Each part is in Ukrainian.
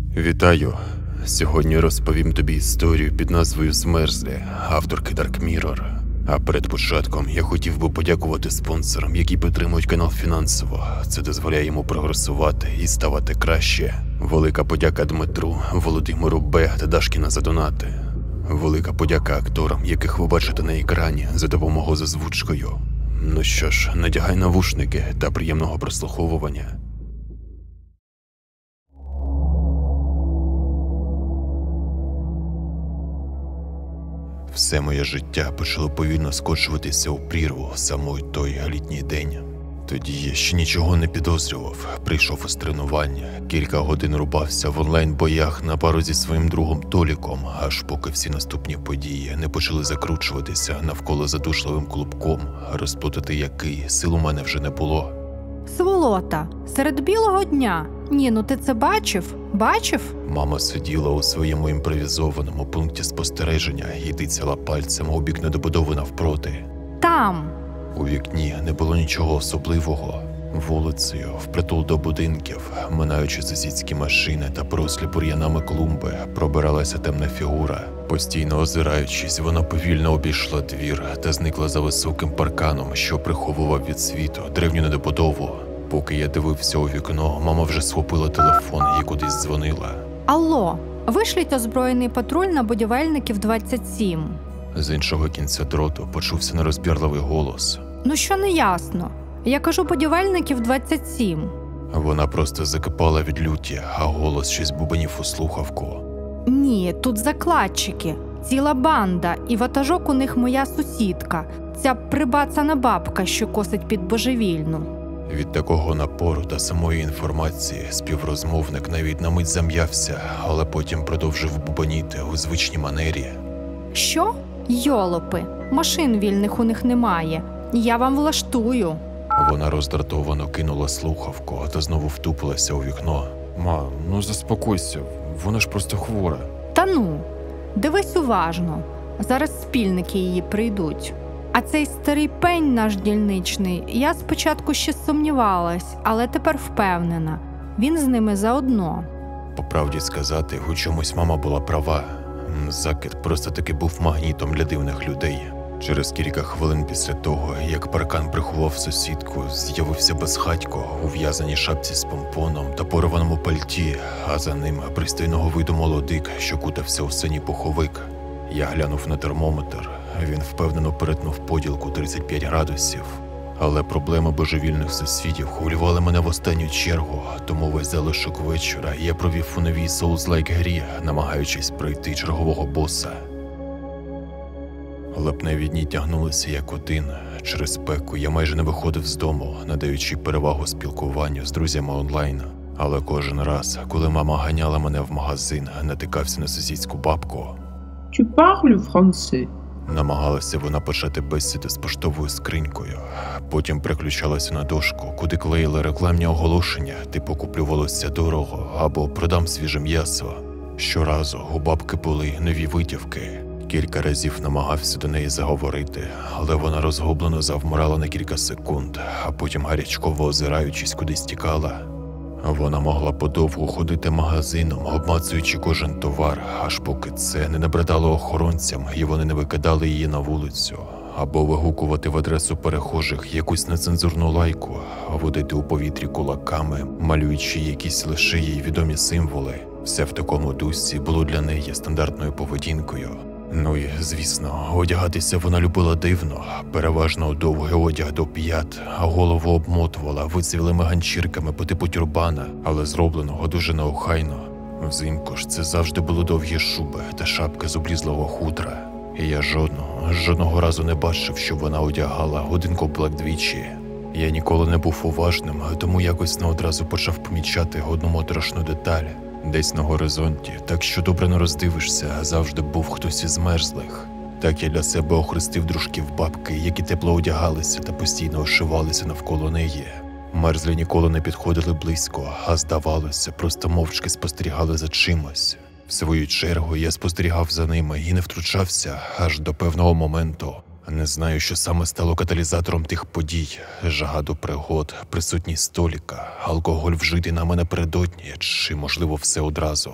Вітаю! Сьогодні розповім тобі історію під назвою «Змерзлі» авторки Dark Mirror. А перед початком я хотів би подякувати спонсорам, які підтримують канал фінансово. Це дозволяє йому прогресувати і ставати краще. Велика подяка Дмитру, Володимиру Б. та Дашкіна за донати. Велика подяка акторам, яких ви бачите на екрані, за допомогу з озвучкою. Ну що ж, надягай навушники та приємного прослуховування. Все моє життя почало повільно скочуватися у прірву саме той літній день. Тоді я ще нічого не підозрював, прийшов із тренування, кілька годин рубався в онлайн-боях на пару зі своїм другом Толіком, аж поки всі наступні події не почали закручуватися навколо задушливим клубком, розплутати який сил у мене вже не було. Сволота, серед білого дня. Ні, ну ти це бачив? Бачив? Мама сиділа у своєму імпровізованому пункті спостереження і тицяла пальцем у бік недобудови навпроти. Там. У вікні не було нічого особливого. Вулицею, впритул до будинків, минаючи сусідські машини та порослі бур'янами клумби, пробиралася темна фігура. Постійно озираючись, вона повільно обійшла двір та зникла за високим парканом, що приховував від світу древню недобудову. Поки я дивився у вікно, мама вже схопила телефон і кудись дзвонила. Алло, вишліть озброєний патруль на будівельників 27. З іншого кінця дроту почувся нерозбірливий голос. Ну що не ясно? Я кажу будівельників 27. Вона просто закипала від люті, а голос щось бубанів у слухавку. Ні, тут закладчики. Ціла банда, і ватажок у них моя сусідка. Ця прибацана бабка, що косить під божевільну. Від такого напору та самої інформації співрозмовник навіть на мить зам'явся, але потім продовжив бубаніти у звичній манері. Що? Йолопи, машин вільних у них немає. Я вам влаштую. Вона роздратовано кинула слухавку та знову втупилася у вікно. Ма, ну заспокойся, вона ж просто хвора. Та ну, дивись уважно. Зараз спільники її прийдуть. А цей старий пень наш дільничний, я спочатку ще сумнівалась, але тепер впевнена. Він з ними заодно. По правді сказати, у чомусь мама була права. Закид просто-таки був магнітом для дивних людей. Через кілька хвилин після того, як паркан приховав сусідку, з'явився безхатько у в'язаній шапці з помпоном та порваному пальті, а за ним пристойного виду молодик, що кутався у синій пуховик. Я глянув на термометр, він впевнено перетнув поділку 35 градусів. Але проблеми божевільних сусідів хвилювали мене в останню чергу, тому весь залишок вечора я провів у новій Souls-like грі, намагаючись пройти чергового боса. Липневі дні тягнулися як один. Через спеку я майже не виходив з дому, надаючи перевагу спілкуванню з друзями онлайн. Але кожен раз, коли мама ганяла мене в магазин, натикався на сусідську бабку. Tu parles français? Намагалася вона почати бесіду з поштовою скринькою. Потім переключалася на дошку, куди клеїли рекламні оголошення, типу «Куплю волосся дорого» або «Продам свіже м'ясо». Щоразу у бабки були нові витівки. Кілька разів намагався до неї заговорити, але вона розгублено завмирала на кілька секунд, а потім гарячково озираючись кудись тікала. Вона могла подовго ходити магазином, обмацуючи кожен товар, аж поки це не набридало охоронцям і вони не викидали її на вулицю. Або вигукувати в адресу перехожих якусь нецензурну лайку, водити у повітрі кулаками, малюючи якісь лише їй відомі символи. Все в такому дусі було для неї стандартною поведінкою. Ну і, звісно, одягатися вона любила дивно, переважно довгий одяг до п'ят, а голову обмотувала вицвілими ганчірками по типу тюрбана, але зробленого дуже неохайно. Взимку ж це завжди були довгі шуби та шапки з облізлого хутра. І я жодного разу не бачив, щоб вона одягала один комплект двічі. Я ніколи не був уважним, тому якось не одразу почав помічати одну моторошну деталь. Десь на горизонті, так що добре не роздивишся, завжди був хтось із мерзлих. Так я для себе охрестив дружків бабки, які тепло одягалися та постійно ошивалися навколо неї. Мерзлі ніколи не підходили близько, а здавалося, просто мовчки спостерігали за чимось. В свою чергу я спостерігав за ними і не втручався аж до певного моменту. Не знаю, що саме стало каталізатором тих подій. Жага до пригод, присутність Толіка, алкоголь вжитий нами напередодні, чи, можливо, все одразу.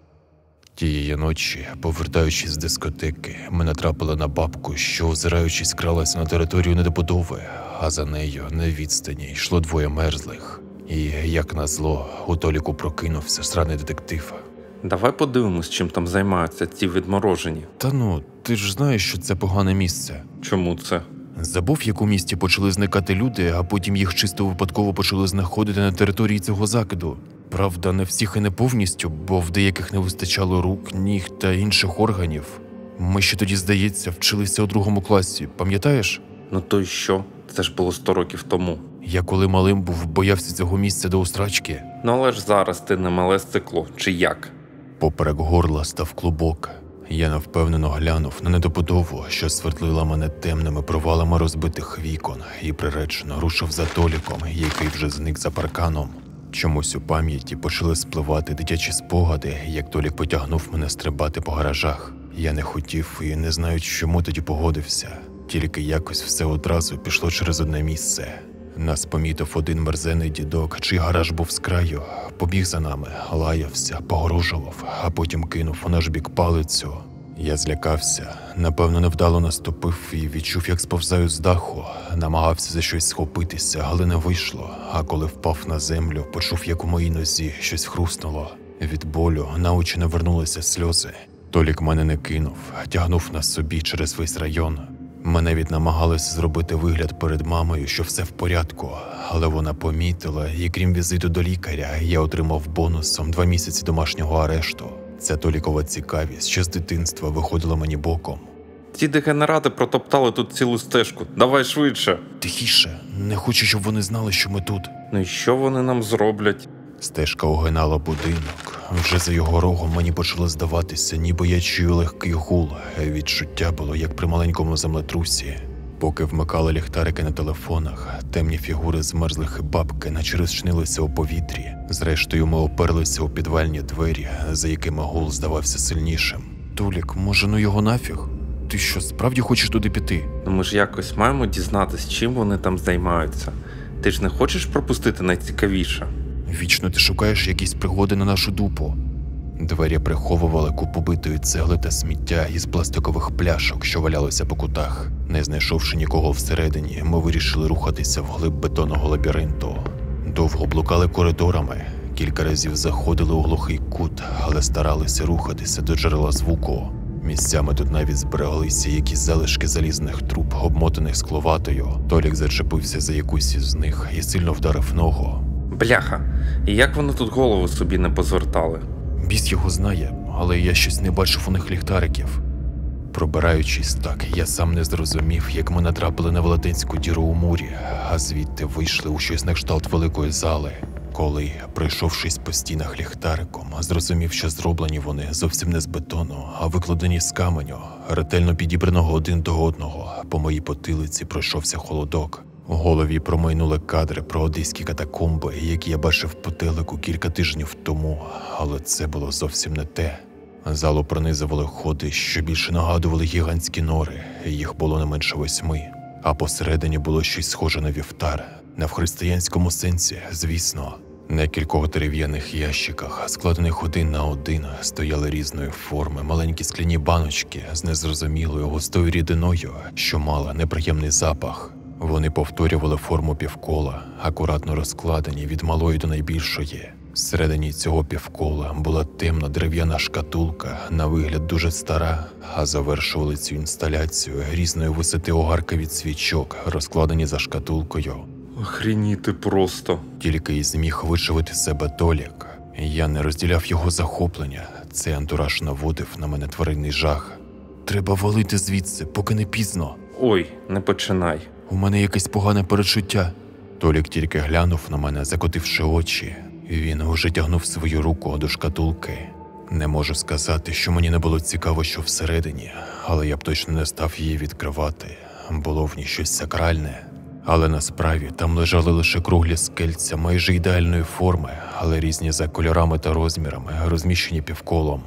Тієї ночі, повертаючись з дискотеки, ми натрапили на бабку, що, озираючись, кралася на територію недобудови, а за нею, на відстані, йшло двоє мерзлих. І, як назло, у Толіку прокинувся сраний детектив. Давай подивимось, чим там займаються ці відморожені. Та ну, ти ж знаєш, що це погане місце. Чому це? Забув, як у місті почали зникати люди, а потім їх чисто випадково почали знаходити на території цього закиду. Правда, не всіх і не повністю, бо в деяких не вистачало рук, ніг та інших органів. Ми ще тоді, здається, вчилися у 2 класі, пам'ятаєш? Ну то й що? Це ж було 100 років тому. Я коли малим був, боявся цього місця до устрачки. Ну але ж зараз ти не мале стекло, чи як? Поперек горла став клубок. Я невпевнено глянув на недобудову, що свердлила мене темними провалами розбитих вікон, і приречено рушив за Толіком, який вже зник за парканом. Чомусь у пам'яті почали спливати дитячі спогади, як Толік потягнув мене стрибати по гаражах. Я не хотів і не знаю, чому тоді погодився. Тільки якось все одразу пішло через одне місце. Нас помітив один мерзений дідок, чий гараж був з краю. Побіг за нами, лаявся, погрожував, а потім кинув у наш бік палицю. Я злякався, напевно, невдало наступив і відчув, як сповзаю з даху. Намагався за щось схопитися, але не вийшло. А коли впав на землю, почув, як у моїй нозі щось хруснуло. Від болю на очі навернулися сльози. Толік мене не кинув, тягнув нас собі через весь район. Ми навіть намагалися зробити вигляд перед мамою, що все в порядку, але вона помітила, і крім візиту до лікаря, я отримав бонусом 2 місяці домашнього арешту. Ця Толікова цікавість, що з дитинства виходила мені боком. Ці дегенерати протоптали тут цілу стежку. Давай швидше. Тихіше, не хочу, щоб вони знали, що ми тут. Ну і що вони нам зроблять? Стежка огинала будинок. Вже за його рогом мені почало здаватися, ніби я чую легкий гул. Відчуття було, як при маленькому землетрусі. Поки вмикали ліхтарики на телефонах, темні фігури змерзлих і бабки наче розчинилися у повітрі. Зрештою, ми оперлися у підвальні двері, за якими гул здавався сильнішим. Толік, може, ну його нафіг? Ти що, справді хочеш туди піти? Ну ми ж якось маємо дізнатись, чим вони там займаються. Ти ж не хочеш пропустити найцікавіше? Вічно ти шукаєш якісь пригоди на нашу дупу. Двері приховували купу битої цегли та сміття із пластикових пляшок, що валялися по кутах. Не знайшовши нікого всередині, ми вирішили рухатися вглиб бетонного лабіринту. Довго блукали коридорами, кілька разів заходили у глухий кут, але старалися рухатися до джерела звуку. Місцями тут навіть збереглися якісь залишки залізних труб, обмотаних скловатою. Толік зачепився за якусь із них і сильно вдарив ногу. Бляха, і як вони тут голову собі не позвертали? Біс його знає, але я щось не бачив у них ліхтариків. Пробираючись так, я сам не зрозумів, як ми натрапили на велетенську діру у мурі, а звідти вийшли у щось на кшталт великої зали. Коли, пройшовшись по стінах ліхтариком, зрозумів, що зроблені вони зовсім не з бетону, а викладені з каменю, ретельно підібраного один до одного. По моїй потилиці пройшовся холодок. У голові промайнули кадри про одеські катакомби, які я бачив по телеку кілька тижнів тому, але це було зовсім не те. Залу пронизували ходи, що більше нагадували гігантські нори, їх було не менше 8. А посередині було щось схоже на вівтар. Не в християнському сенсі, звісно. На кількох дерев'яних ящиках, складених один на один, стояли різної форми маленькі скляні баночки з незрозумілою густою рідиною, що мала неприємний запах. Вони повторювали форму півкола, акуратно розкладені від малої до найбільшої. Всередині цього півкола була темна дерев'яна шкатулка, на вигляд дуже стара, а завершували цю інсталяцію різної висоти огарки від свічок, розкладені за шкатулкою. Охреніти просто. Тільки й зміг вичавити з себе Толік. Я не розділяв його захоплення, цей антураж наводив на мене тваринний жах. Треба валити звідси, поки не пізно. Ой, не починай. У мене якесь погане перечуття. Толік тільки глянув на мене, закотивши очі. Він уже тягнув свою руку до шкатулки. Не можу сказати, що мені не було цікаво, що всередині, але я б точно не став її відкривати. Було в ній щось сакральне. Але насправді там лежали лише круглі скельця майже ідеальної форми, але різні за кольорами та розмірами, розміщені півколом.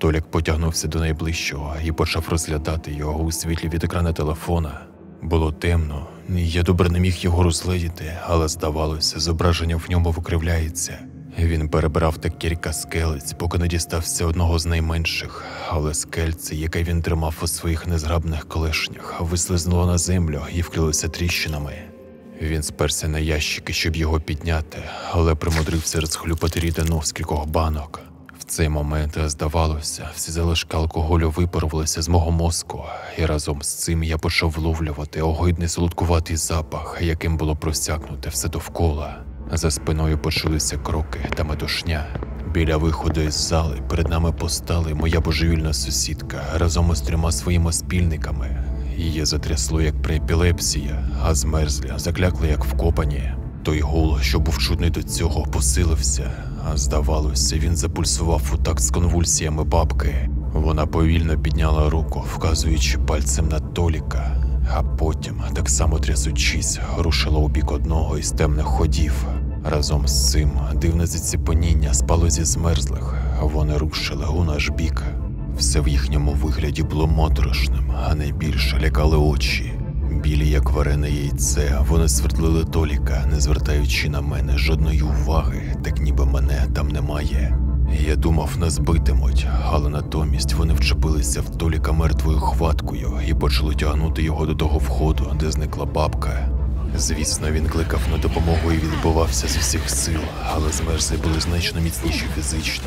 Толік потягнувся до найближчого і почав розглядати його у світлі від екрана телефона. Було темно, і я добре не міг його розгледіти, але здавалося, зображення в ньому викривляється. Він перебрав так кілька скелець, поки не дістався одного з найменших, але скельце, яке він тримав у своїх незграбних клешнях, вислизнуло на землю і вкрилося тріщинами. Він сперся на ящики, щоб його підняти, але примудрився розхлюпати рідину з кількох банок. В цей момент, здавалося, всі залишки алкоголю випарувалися з мого мозку, і разом з цим я почав вловлювати огидний солодкуватий запах, яким було просякнуте все довкола. За спиною почулися кроки та метушня. Біля виходу із зали перед нами постала моя божевільна сусідка разом із 3 своїми спільниками. Її затрясло, як при епілепсії, а змерзлі, заклякли, як вкопані. Той гул, що був чутний до цього, посилився, а здавалося, він запульсував у такт з конвульсіями бабки. Вона повільно підняла руку, вказуючи пальцем на Толіка, а потім, так само трясучись, рушила у бік одного із темних ходів. Разом з цим дивне заціпеніння спало зі змерзлих, вони рушили у наш бік. Все в їхньому вигляді було моторошним, а найбільше лякали очі. Білі, як варене яйце, вони свердлили Толіка, не звертаючи на мене жодної уваги, так ніби мене там немає. Я думав, нас битимуть, але натомість вони вчепилися в Толіка мертвою хваткою і почали тягнути його до того входу, де зникла бабка. Звісно, він кликав на допомогу і відбивався з усіх сил, але змерзлі були значно міцніші фізично.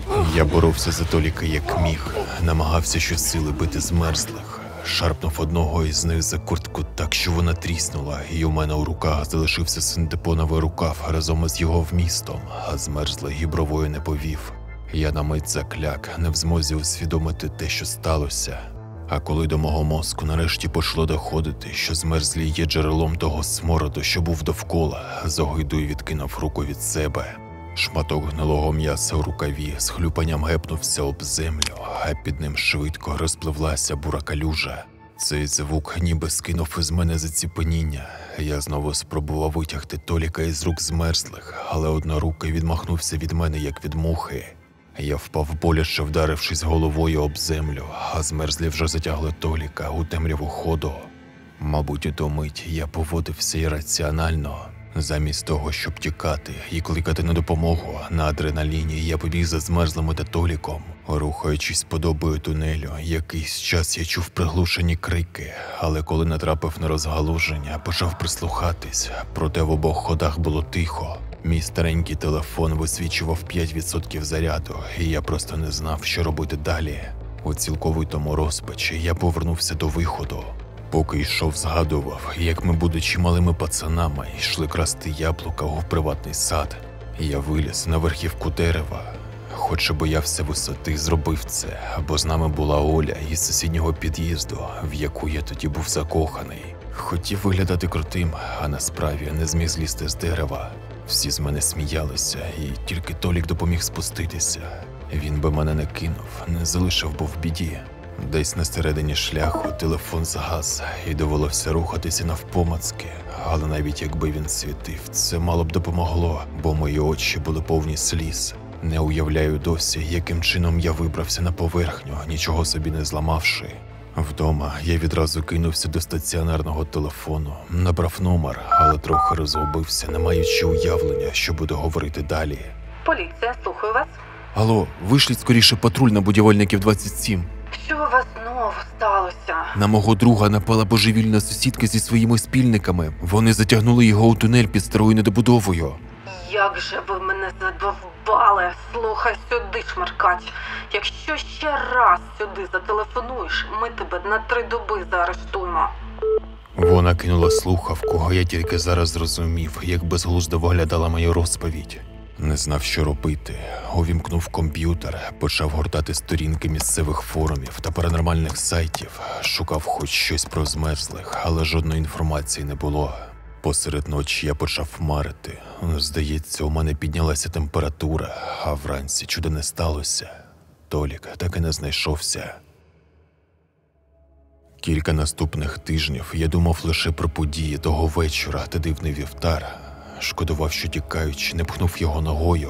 Я боровся за Толіка як міг, намагався щосили бити змерзлих. Шарпнув одного із них за куртку так, що вона тріснула, і у мене у руках залишився синтепоновий рукав разом із його вмістом, а змерзлий і бровою не повів. Я на мить закляк, не в змозі усвідомити те, що сталося. А коли до мого мозку нарешті почало доходити, що змерзлі є джерелом того смороду, що був довкола, з огидою відкинув руку від себе. Шматок гнилого м'яса у рукаві з хлюпанням гепнувся об землю, а під ним швидко розпливлася бура калюжа. Цей звук ніби скинув із мене заціпеніння. Я знову спробував витягти Толіка із рук змерзлих, але однорукий відмахнувся від мене, як від мухи. Я впав боляче, вдарившись головою об землю, а змерзлі вже затягли Толіка у темряву ходу. Мабуть, у ту мить я поводився ірраціонально. Замість того, щоб тікати і кликати на допомогу, на адреналіні я побіг за змерзлими та Толіком. Рухаючись подобою тунелю, якийсь час я чув приглушені крики, але коли натрапив на розгалуження, почав прислухатись, проте в обох ходах було тихо. Мій старенький телефон висвічував 5% заряду, і я просто не знав, що робити далі. У цілковитому розпачі я повернувся до виходу. Поки йшов, згадував, як ми, будучи малими пацанами, йшли красти яблука у приватний сад. Я виліз на верхівку дерева. Хоч і боявся висоти, зробив це, бо з нами була Оля із сусіднього під'їзду, в яку я тоді був закоханий. Хотів виглядати крутим, а насправді не зміг злізти з дерева. Всі з мене сміялися, і тільки Толік допоміг спуститися. Він би мене не кинув, не залишив би в біді. Десь на середині шляху телефон згас, і довелося рухатися навпомацки. Але навіть якби він світив, це мало б допомогло, бо мої очі були повні сліз. Не уявляю досі, яким чином я вибрався на поверхню, нічого собі не зламавши. Вдома я відразу кинувся до стаціонарного телефону, набрав номер, але трохи розгубився, не маючи уявлення, що буду говорити далі. Поліція, слухаю вас. Алло, вишліть скоріше патруль на Будівельників 27. Що у вас знову сталося? На мого друга напала божевільна сусідка зі своїми спільниками. Вони затягнули його у тунель під старою недобудовою. Як же ви мене задовбали? Слухай сюди, шмаркач. Якщо ще раз сюди зателефонуєш, ми тебе на 3 доби заарештуємо. Вона кинула слухавку, а я тільки зараз зрозумів, як безглуздо виглядала моя розповідь. Не знав, що робити. Увімкнув комп'ютер, почав гортати сторінки місцевих форумів та паранормальних сайтів. Шукав хоч щось про змерзлих, але жодної інформації не було. Посеред ночі я почав марити. Здається, у мене піднялася температура, а вранці чуда не сталося. Толік так і не знайшовся. Кілька наступних тижнів я думав лише про події того вечора та дивний вівтар. Шкодував, що тікаючи, не пхнув його ногою.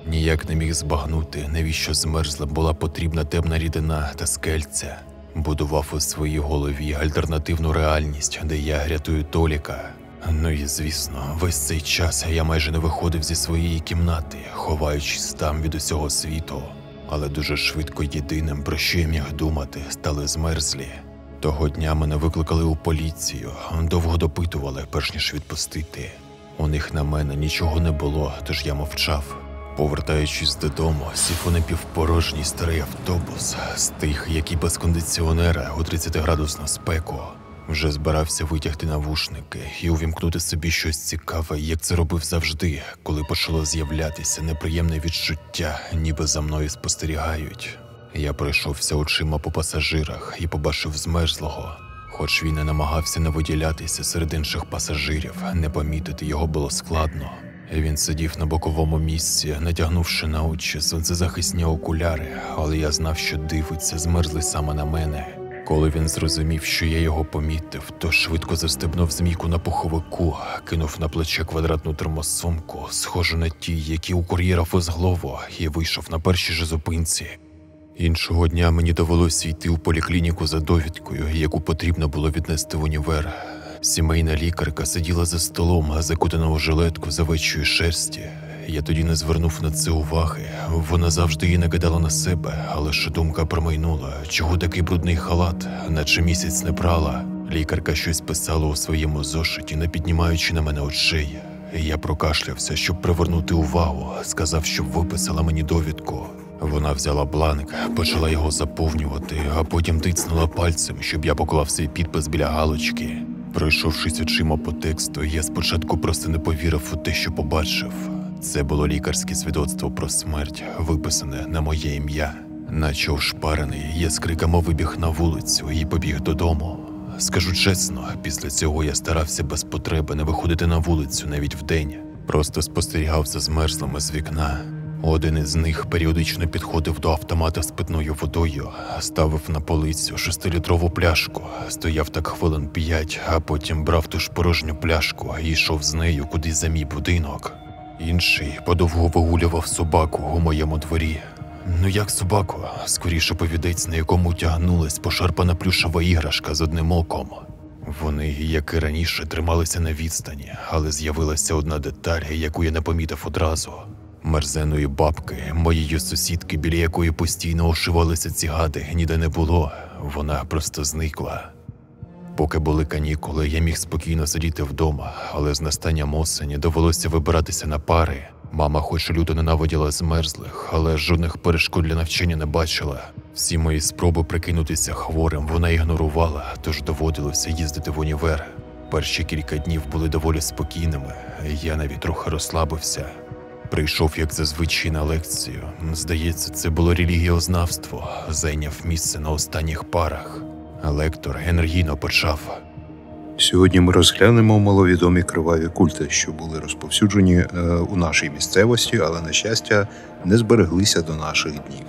Ніяк не міг збагнути, навіщо змерзлим була потрібна темна рідина та скельця. Будував у своїй голові альтернативну реальність, де я рятую Толіка. Ну і звісно, весь цей час я майже не виходив зі своєї кімнати, ховаючись там від усього світу. Але дуже швидко єдиним, про що я міг думати, стали змерзлі. Того дня мене викликали у поліцію, довго допитували, перш ніж відпустити. У них на мене нічого не було, тож я мовчав. Повертаючись додому, сів у напівпорожній старий автобус з тих, які без кондиціонера у 30-градусну спеку. Вже збирався витягти навушники і увімкнути собі щось цікаве, як це робив завжди, коли почало з'являтися неприємне відчуття, ніби за мною спостерігають. Я пройшовся очима по пасажирах і побачив змерзлого. Хоч він і намагався не виділятися серед інших пасажирів, не помітити його було складно. Він сидів на боковому місці, натягнувши на очі сонцезахисні окуляри, але я знав, що дивиться змерзлий саме на мене. Коли він зрозумів, що я його помітив, то швидко застебнув змійку на пуховику, кинув на плече квадратну термосумку, схожу на ті, які у кур'єра Фозглово, і вийшов на першій же зупинці. Іншого дня мені довелося йти у поліклініку за довідкою, яку потрібно було віднести в універ. Сімейна лікарка сиділа за столом, закутана у жилетку з овечої шерсті. Я тоді не звернув на це уваги. Вона завжди її накидала на себе, але ж думка промайнула, чого такий брудний халат, наче місяць не прала. Лікарка щось писала у своєму зошиті, не піднімаючи на мене очей. Я прокашлявся, щоб привернути увагу, сказав, щоб виписала мені довідку. Вона взяла бланк, почала його заповнювати, а потім тицнула пальцем, щоб я поклав свій підпис біля галочки. Пройшовшись очима по тексту, я спочатку просто не повірив у те, що побачив. Це було лікарське свідоцтво про смерть, виписане на моє ім'я. Наче ошпарений, я з криками вибіг на вулицю і побіг додому. Скажу чесно, після цього я старався без потреби не виходити на вулицю навіть вдень. Просто спостерігав за змерзлими з вікна. Один із них періодично підходив до автомата з питною водою, ставив на полицю 6-літрову пляшку, стояв так хвилин 5, а потім брав ту ж порожню пляшку і йшов з нею кудись за мій будинок. Інший подовго вигулював собаку у моєму дворі. Ну як собаку? Скоріше повідець, на якому тягнулась пошарпана плюшева іграшка з одним оком. Вони, як і раніше, трималися на відстані, але з'явилася одна деталь, яку я не помітив одразу. Мерзеної бабки, моєї сусідки, біля якої постійно ошивалися ці гади, ніде не було. Вона просто зникла. Поки були канікули, я міг спокійно сидіти вдома, але з настанням осені довелося вибиратися на пари. Мама хоч люто ненавиділа змерзлих, але жодних перешкод для навчання не бачила. Всі мої спроби прикинутися хворим вона ігнорувала, тож доводилося їздити в універ. Перші кілька днів були доволі спокійними, я навіть трохи розслабився. Прийшов, як зазвичай, на лекцію. Здається, це було релігіознавство, зайняв місце на останніх парах. Лектор енергійно почав. Сьогодні ми розглянемо маловідомі криваві культи, що були розповсюджені у нашій місцевості, але, на щастя, не збереглися до наших днів.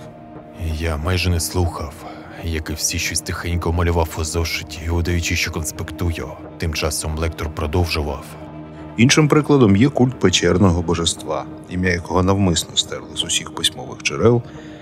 Я майже не слухав. Як і всі, щось тихенько малював у зошиті, удаючи, що конспектую. Тим часом лектор продовжував. Іншим прикладом є культ печерного божества, ім'я якого навмисно стерли з усіх письмових джерел,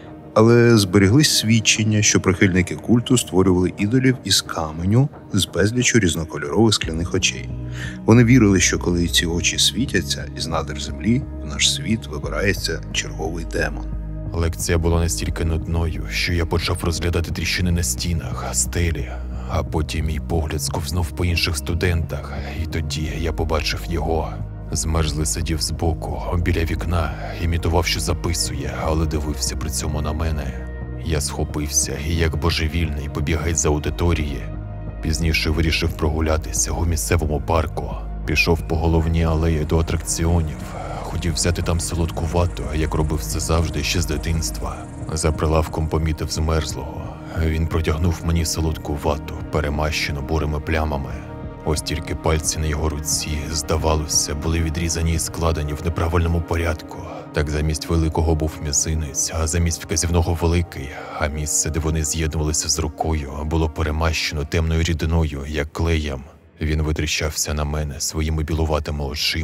але зберіглись свідчення, що прихильники культу створювали ідолів із каменю з безліччю різнокольорових скляних очей. Вони вірили, що коли ці очі світяться, із надр землі в наш світ вибирається черговий демон. Лекція була настільки нудною, що я почав розглядати тріщини на стінах, стелі, а потім мій погляд сковзнув по інших студентах, і тоді я побачив його. Змерзлий сидів збоку, біля вікна, імітував, що записує, але дивився при цьому на мене. Я схопився і, як божевільний, побіг геть з аудиторії. Пізніше вирішив прогулятися у місцевому парку. Пішов по головній алеї до атракціонів. Хотів взяти там солодку вату, як робив це завжди ще з дитинства. За прилавком помітив змерзлого. Він протягнув мені солодку вату, перемащену бурими плямами. Ось тільки пальці на його руці, здавалося, були відрізані і складені в неправильному порядку. Так замість великого був мізинець, а замість вказівного великий, а місце, де вони з'єднувалися з рукою, було перемащено темною рідиною, як клеєм. Він витріщався на мене своїми білуватими очима.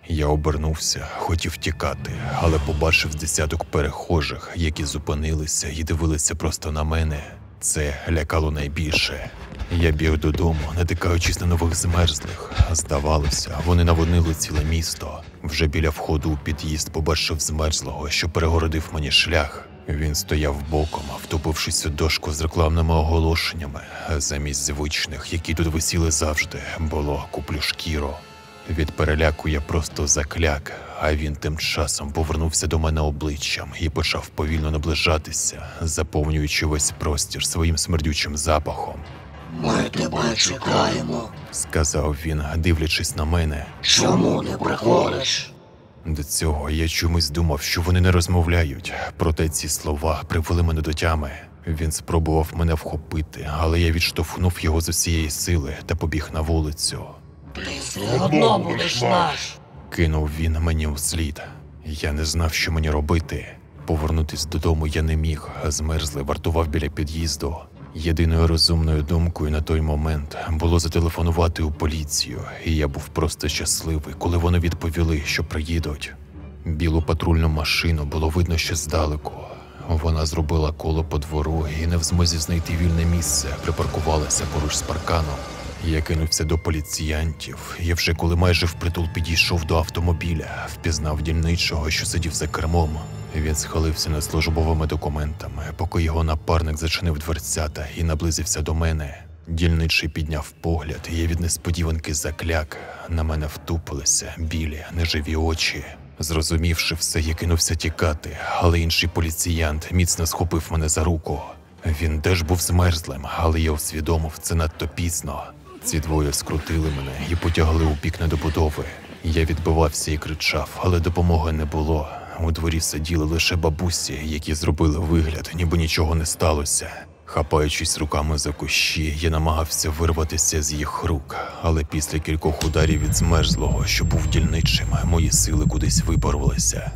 Я обернувся, хотів тікати, але побачив десяток перехожих, які зупинилися і дивилися просто на мене. Це лякало найбільше. Я біг додому, натикаючись на нових змерзлих. Здавалося, вони наводнили ціле місто. Вже біля входу у під'їзд побачив змерзлого, що перегородив мені шлях. Він стояв боком, втупившись у дошку з рекламними оголошеннями. Замість звичних, які тут висіли завжди, було «Куплю шкіру». Від переляку я просто закляк, а він тим часом повернувся до мене обличчям і почав повільно наближатися, заповнюючи весь простір своїм смердючим запахом. «Ми тебе чекаємо», – сказав він, дивлячись на мене. «Чому не приходиш?» До цього я чомусь думав, що вони не розмовляють, проте ці слова привели мене до тями. Він спробував мене вхопити, але я відштовхнув його з усієї сили та побіг на вулицю. «Ти все одно будеш наш», – кинув він мені вслід. Я не знав, що мені робити. Повернутись додому я не міг, змерзлий вартував біля під'їзду. Єдиною розумною думкою на той момент було зателефонувати у поліцію, і я був просто щасливий, коли вони відповіли, що приїдуть. Білу патрульну машину було видно ще здалеку. Вона зробила коло по двору і не в змозі знайти вільне місце, припаркувалася поруч з парканом. Я кинувся до поліціянтів, і вже коли майже впритул підійшов до автомобіля, впізнав дільничого, що сидів за кермом. Він схилився над службовими документами, поки його напарник зачинив дверцята і наблизився до мене. Дільничий підняв погляд, і я від несподіванки закляк. На мене втупилися білі, неживі очі. Зрозумівши все, я кинувся тікати, але інший поліціянт міцно схопив мене за руку. Він теж був змерзлим, але я усвідомив це надто пізно. Ці двоє скрутили мене і потягли у бік недобудови. Я відбивався і кричав, але допомоги не було. У дворі сиділи лише бабусі, які зробили вигляд, ніби нічого не сталося. Хапаючись руками за кущі, я намагався вирватися з їх рук, але після кількох ударів від змерзлого, що був дільничим, мої сили кудись випарувалися.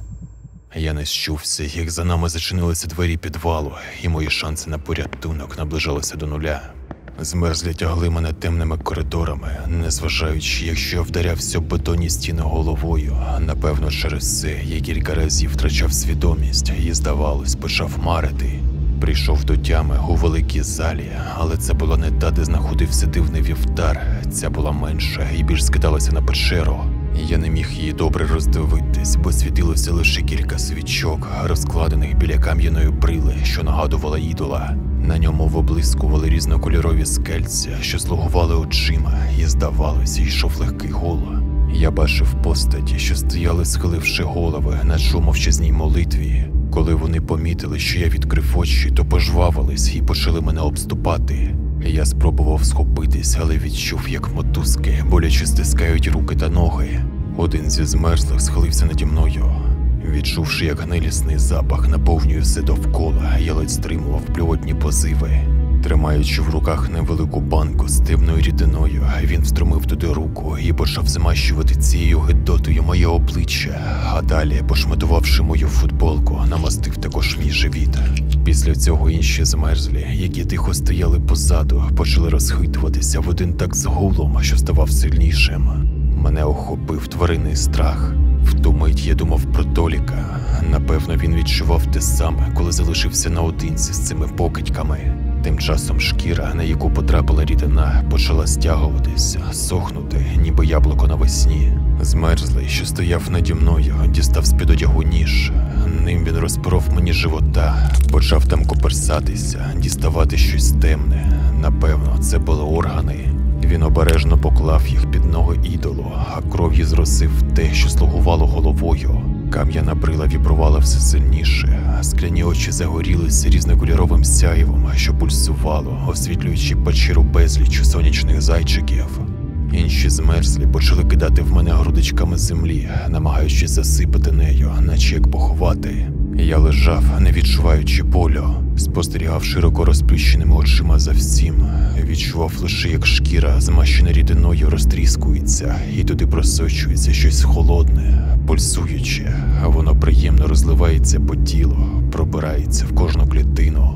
Я не щувся, як за нами зачинилися двері підвалу, і мої шанси на порятунок наближалися до нуля. Змерзлі тягли мене темними коридорами, незважаючи, якщо я вдарявся в бетонні стіни головою. Напевно, через це я кілька разів втрачав свідомість і, здавалось, почав марити. Прийшов до тями у великій залі, але це була не та, де знаходився дивний вівтар. Ця була менша і більш скидалася на печеру. Я не міг її добре роздивитись, бо світилося лише кілька свічок, розкладених біля кам'яної брили, що нагадувала ідола. На ньому виблискували різнокольорові скельця, що слугували очима, і, здавалося, йшов легкий гул. Я бачив постаті, що стояли, схиливши голови на мовчазній молитві. Коли вони помітили, що я відкрив очі, то пожвавились і почали мене обступати. Я спробував схопитись, але відчув, як мотузки боляче стискають руки та ноги. Один зі змерзлих схилився наді мною. Відчувши, як гнилісний запах наповнює все довкола, я ледь стримував блювотні позиви. Тримаючи в руках невелику банку з темною рідиною, він встромив туди руку і почав змащувати цією гидотою моє обличчя, а далі, пошматувавши мою футболку, намастив також мій живіт. Після цього інші змерзлі, які тихо стояли позаду, почали розхитуватися в один так з гулом, що ставав сильнішим. Мене охопив тваринний страх. В ту мить я думав про Толіка. Напевно, він відчував те саме, коли залишився наодинці з цими покидьками. Тим часом шкіра, на яку потрапила рідина, почала стягуватися, сохнути, ніби яблуко навесні. Змерзлий, що стояв наді мною, дістав з-під одягу ніж. Ним він розпоров мені живота, почав там коперсатися, діставати щось темне. Напевно, це були органи. Він обережно поклав їх під ноги ідолу, а кров'ю зросив те, що слугувало головою. Кам'яна брила вібрувала все сильніше, а скляні очі загорілися різнокольоровим сяєвом, що пульсувало, освітлюючи печеру безлічу сонячних зайчиків. Інші змерзлі почали кидати в мене грудочками землі, намагаючись засипати нею, наче як поховати. Я лежав, не відчуваючи болю, спостерігав широко розплющеними очима за всім. Відчував лише, як шкіра, змащена рідиною, розтріскується, і туди просочується щось холодне, пульсуюче, а воно приємно розливається по тілу, пробирається в кожну клітину.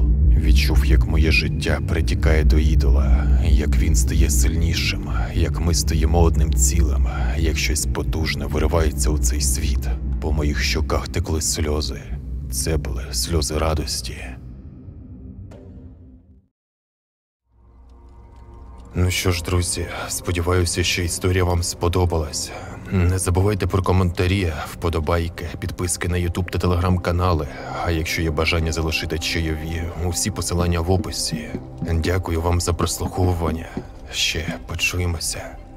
Відчув, як моє життя притікає до ідола, як він стає сильнішим, як ми стаємо одним цілим, як щось потужне виривається у цей світ. По моїх щоках текли сльози. Це були сльози радості. Ну що ж, друзі, сподіваюся, що історія вам сподобалась. Не забувайте про коментарі, вподобайки, підписки на YouTube та Telegram-канали. А якщо є бажання залишити чайові, усі посилання в описі. Дякую вам за прослуховування. Ще почуємося.